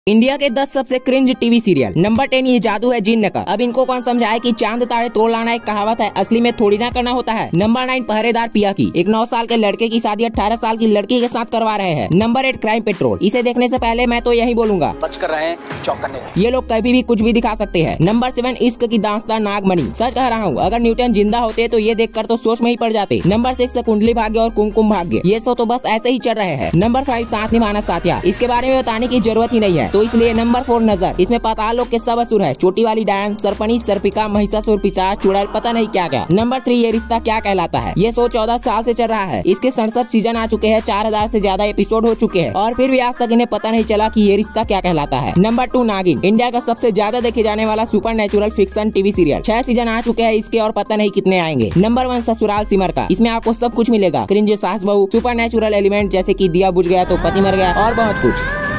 India के 10 सबसे cringe TV serial. Number 10 ये जादू है जिन्न का। अब इनको कौन समझाए कि चांद तारे तोड़ लाना एक कहावत है, असली में थोड़ी ना करना होता है। नंबर 9 पहरेदार पिया की। एक 9 साल के लड़के की शादी 18 साल की लड़की के साथ करवा रहे हैं। Number 8 Crime Patrol. इसे देखने से पहले मैं तो यही बोलूंगा, बच कर रहे चौकन्ने। ये लोग कभी भी कुछ भी दिखा सकते हैं। नंबर 7 इश्क की दास्तां नागमणि। सच कह रहा हूँ, अगर न्यूटन जिंदा होते तो ये देखकर तो सोच में ही पड़ जाते। नंबर 6 कुंडली भाग्य और कुमकुम भाग्य। ये सब तो बस ऐसे ही चल रहे हैं। नंबर 5 साथ निभाना साथिया। इसके बारे में बताने की जरूरत ही नहीं है, तो इसलिए नंबर 4 नजर। इसमें पाताल लोक के सब असुर है। छोटी वाली डायन, सरपनी, सर्पिका, महिषासुर, पिशाच, चुड़ैल, पता नहीं क्या क्या। नंबर 3 ये रिश्ता क्या कहलाता है। ये शो 14 साल से चल रहा है। इसके 67 सीजन आ चुके हैं, 4000 से ज्यादा एपिसोड हो चुके हैं, और फिर भी आज तक इन्हें पता नहीं चला कि ये रिश्ता क्या कहलाता है। नंबर 2 नागिन। इंडिया का सबसे ज्यादा देखे जाने वाला super natural fiction TV serial. 6 season आ चुके हैं इसके, और पता नहीं कितने आएंगे। नंबर 1 ससुराल सिमर का। इसमें आपको सब कुछ मिलेगा, क्रिंज सास बहू, सुपर नेचुरल एलिमेंट जैसे कि दिया बुझ गया तो पति मर गया, और बहुत कुछ।